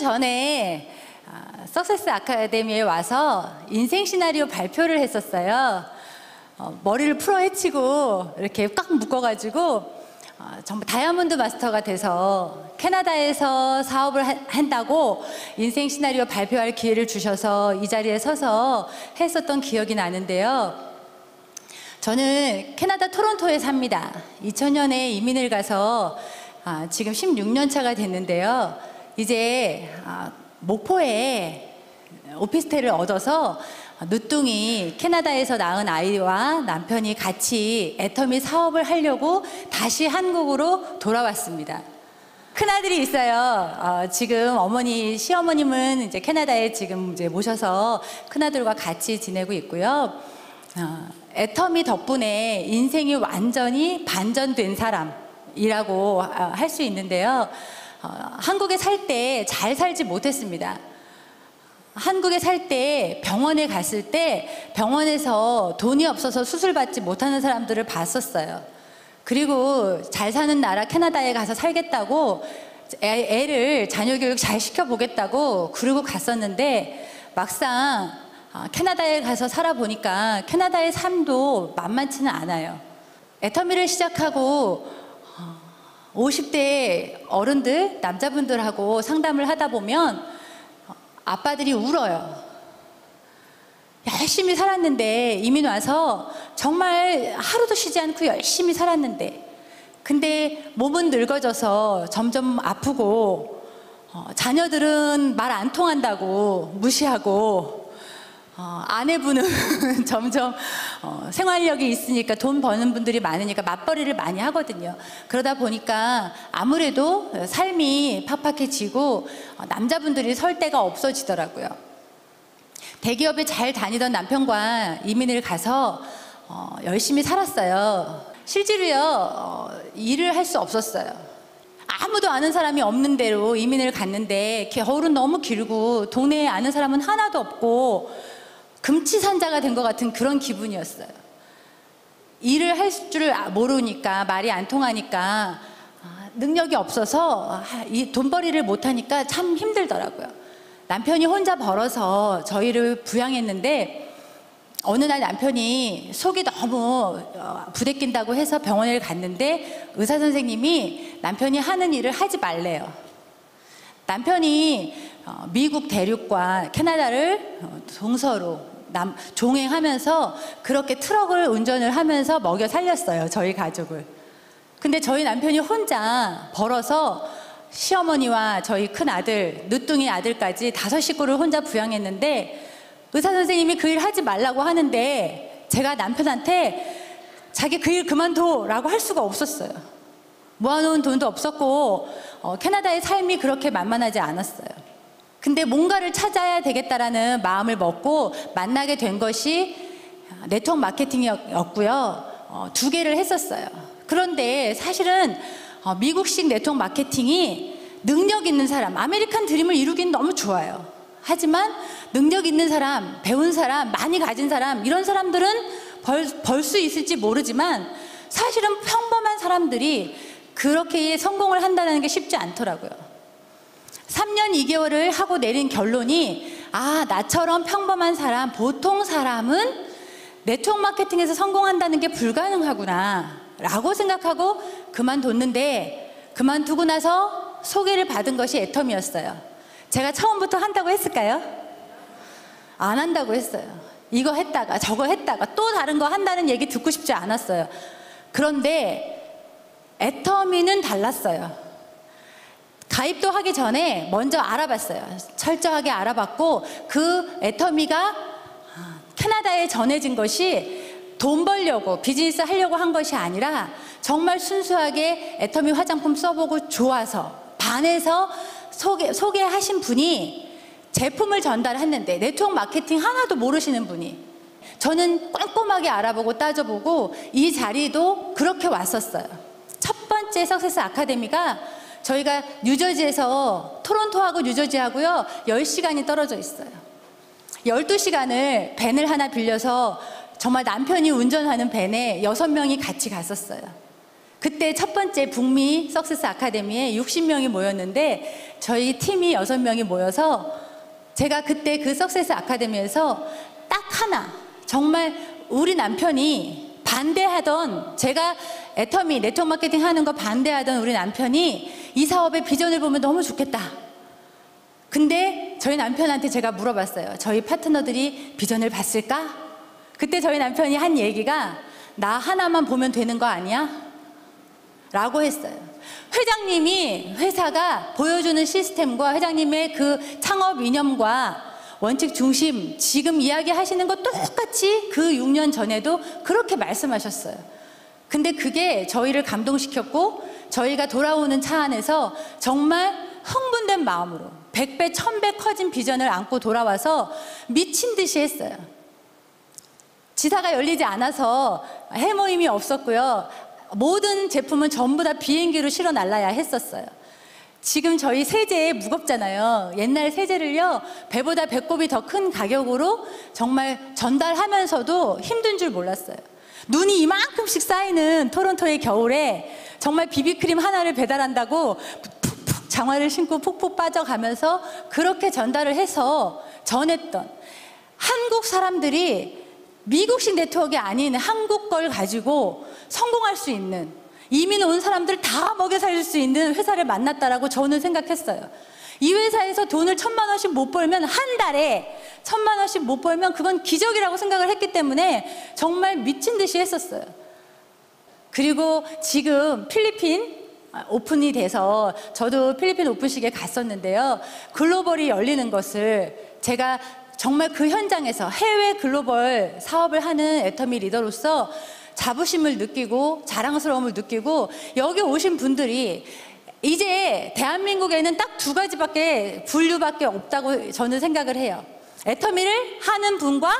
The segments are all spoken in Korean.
전에 석세스 아카데미에 와서 인생 시나리오 발표를 했었어요. 머리를 풀어 헤치고 이렇게 꽉 묶어가지고 정말 다이아몬드 마스터가 돼서 캐나다에서 사업을 한다고 인생 시나리오 발표할 기회를 주셔서 이 자리에 서서 했었던 기억이 나는데요. 저는 캐나다 토론토에 삽니다. 2000년에 이민을 가서 지금 16년 차가 됐는데요. 이제 목포에 오피스텔을 얻어서 누뚱이 캐나다에서 낳은 아이와 남편이 같이 애터미 사업을 하려고 다시 한국으로 돌아왔습니다. 큰아들이 있어요. 지금 어머니, 시어머님은 이제 캐나다에 지금 이제 모셔서 큰아들과 같이 지내고 있고요. 애터미 덕분에 인생이 완전히 반전된 사람이라고 할 수 있는데요. 한국에 살 때 잘 살지 못했습니다. 한국에 살 때 병원에 갔을 때 병원에서 돈이 없어서 수술받지 못하는 사람들을 봤었어요. 그리고 잘 사는 나라 캐나다에 가서 살겠다고 애를 자녀 교육 잘 시켜보겠다고 그러고 갔었는데 막상 캐나다에 가서 살아보니까 캐나다의 삶도 만만치는 않아요. 애터미를 시작하고 50대 어른들, 남자분들하고 상담을 하다 보면 아빠들이 울어요. 열심히 살았는데, 이민 와서 정말 하루도 쉬지 않고 열심히 살았는데, 근데 몸은 늙어져서 점점 아프고, 자녀들은 말 안 통한다고 무시하고, 아내분은 점점 생활력이 있으니까 돈 버는 분들이 많으니까 맞벌이를 많이 하거든요. 그러다 보니까 아무래도 삶이 팍팍해지고 남자분들이 설 데가 없어지더라고요. 대기업에 잘 다니던 남편과 이민을 가서 열심히 살았어요. 실제로요, 일을 할 수 없었어요. 아무도 아는 사람이 없는 데로 이민을 갔는데 겨울은 너무 길고 동네에 아는 사람은 하나도 없고 금치산자가 된 것 같은 그런 기분이었어요. 일을 할 줄 모르니까, 말이 안 통하니까, 능력이 없어서 이 돈벌이를 못하니까 참 힘들더라고요. 남편이 혼자 벌어서 저희를 부양했는데 어느 날 남편이 속이 너무 부대낀다고 해서 병원을 갔는데 의사 선생님이 남편이 하는 일을 하지 말래요. 남편이 미국 대륙과 캐나다를 동서로 종행하면서 그렇게 트럭을 운전을 하면서 먹여 살렸어요, 저희 가족을. 근데 저희 남편이 혼자 벌어서 시어머니와 저희 큰 아들, 늦둥이 아들까지 5 식구를 혼자 부양했는데 의사 선생님이 그 일 하지 말라고 하는데 제가 남편한테 자기 그 일 그만둬라고 할 수가 없었어요. 모아놓은 돈도 없었고 캐나다의 삶이 그렇게 만만하지 않았어요. 근데 뭔가를 찾아야 되겠다라는 마음을 먹고 만나게 된 것이 네트워크 마케팅이었고요. 2개를 했었어요. 그런데 사실은 미국식 네트워크 마케팅이 능력 있는 사람, 아메리칸 드림을 이루기는 너무 좋아요. 하지만 능력 있는 사람, 배운 사람, 많이 가진 사람, 이런 사람들은 벌 수 있을지 모르지만 사실은 평범한 사람들이 그렇게 성공을 한다는 게 쉽지 않더라고요. 3년 2개월을 하고 내린 결론이 나처럼 평범한 사람, 보통 사람은 네트워크 마케팅에서 성공한다는 게 불가능하구나 라고 생각하고 그만뒀는데 그만두고 나서 소개를 받은 것이 애터미였어요. 제가 처음부터 한다고 했을까요? 안 한다고 했어요. 이거 했다가 저거 했다가 또 다른 거 한다는 얘기 듣고 싶지 않았어요. 그런데 애터미는 달랐어요. 가입도 하기 전에 먼저 알아봤어요. 철저하게 알아봤고 그 애터미가 캐나다에 전해진 것이 돈 벌려고 비즈니스 하려고 한 것이 아니라 정말 순수하게 애터미 화장품 써보고 좋아서 반해서 소개하신 분이 제품을 전달했는데 네트워크 마케팅 하나도 모르시는 분이 저는 꼼꼼하게 알아보고 따져보고 이 자리도 그렇게 왔었어요. 첫 번째 석세스 아카데미가 저희가 뉴저지에서 토론토하고 뉴저지하고요 10시간이 떨어져 있어요. 12시간을 밴을 하나 빌려서 정말 남편이 운전하는 밴에 6명이 같이 갔었어요. 그때 첫 번째 북미 석세스 아카데미에 60명이 모였는데 저희 팀이 6명이 모여서 제가 그때 그 석세스 아카데미에서 딱 하나, 정말 우리 남편이 반대하던, 제가 애터미 네트워크 마케팅 하는 거 반대하던 우리 남편이 이 사업의 비전을 보면 너무 좋겠다. 근데 저희 남편한테 제가 물어봤어요. 저희 파트너들이 비전을 봤을까? 그때 저희 남편이 한 얘기가 나 하나만 보면 되는 거 아니야? 라고 했어요. 회장님이 회사가 보여주는 시스템과 회장님의 그 창업 이념과 원칙 중심, 지금 이야기하시는 거 똑같이 그 6년 전에도 그렇게 말씀하셨어요. 근데 그게 저희를 감동시켰고 저희가 돌아오는 차 안에서 정말 흥분된 마음으로 100배, 1000배 커진 비전을 안고 돌아와서 미친 듯이 했어요. 지사가 열리지 않아서 해모임이 없었고요. 모든 제품은 전부 다 비행기로 실어 날라야 했었어요. 지금 저희 세제 무겁잖아요. 옛날 세제를요, 배보다 배꼽이 더 큰 가격으로 정말 전달하면서도 힘든 줄 몰랐어요. 눈이 이만큼씩 쌓이는 토론토의 겨울에 정말 비비크림 하나를 배달한다고 푹푹 장화를 신고 푹푹 빠져가면서 그렇게 전달을 해서 전했던, 한국 사람들이 미국식 네트워크가 아닌 한국 걸 가지고 성공할 수 있는, 이민 온 사람들 다 먹여 살릴 수 있는 회사를 만났다라고 저는 생각했어요. 이 회사에서 돈을 1000만 원씩 못 벌면, 한 달에 1000만 원씩 못 벌면 그건 기적이라고 생각을 했기 때문에 정말 미친 듯이 했었어요. 그리고 지금 필리핀 오픈이 돼서 저도 필리핀 오픈식에 갔었는데요. 글로벌이 열리는 것을 제가 정말 그 현장에서 해외 글로벌 사업을 하는 애터미 리더로서 자부심을 느끼고 자랑스러움을 느끼고, 여기 오신 분들이 이제 대한민국에는 딱 2가지밖에 분류밖에 없다고 저는 생각을 해요. 애터미를 하는 분과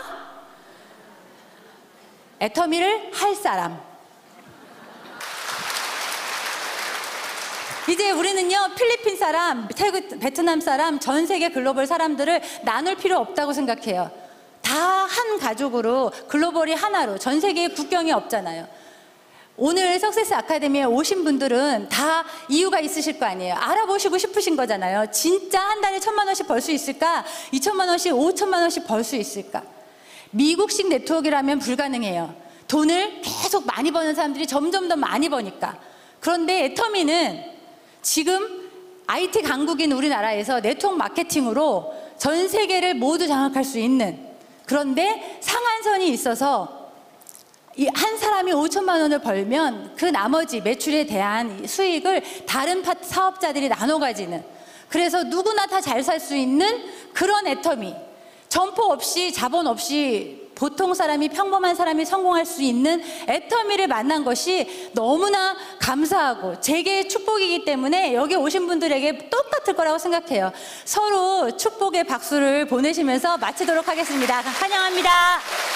애터미를 할 사람. 이제 우리는요, 필리핀 사람, 태국, 베트남 사람, 전 세계 글로벌 사람들을 나눌 필요 없다고 생각해요. 다 한 가족으로, 글로벌이 하나로, 전 세계에 국경이 없잖아요. 오늘 석세스 아카데미에 오신 분들은 다 이유가 있으실 거 아니에요. 알아보시고 싶으신 거잖아요. 진짜 한 달에 1000만 원씩 벌 수 있을까? 2000만 원씩, 5000만 원씩 벌 수 있을까? 미국식 네트워크라면 불가능해요. 돈을 계속 많이 버는 사람들이 점점 더 많이 버니까. 그런데 애터미는 지금 IT 강국인 우리나라에서 네트워크 마케팅으로 전 세계를 모두 장악할 수 있는, 그런데 상한선이 있어서 이 한 사람이 5천만 원을 벌면 그 나머지 매출에 대한 수익을 다른 사업자들이 나눠 가지는, 그래서 누구나 다 잘 살 수 있는 그런 애터미, 점포 없이 자본 없이 보통 사람이, 평범한 사람이 성공할 수 있는 애터미를 만난 것이 너무나 감사하고 제게 축복이기 때문에 여기 오신 분들에게 똑같을 거라고 생각해요. 서로 축복의 박수를 보내시면서 마치도록 하겠습니다. 환영합니다.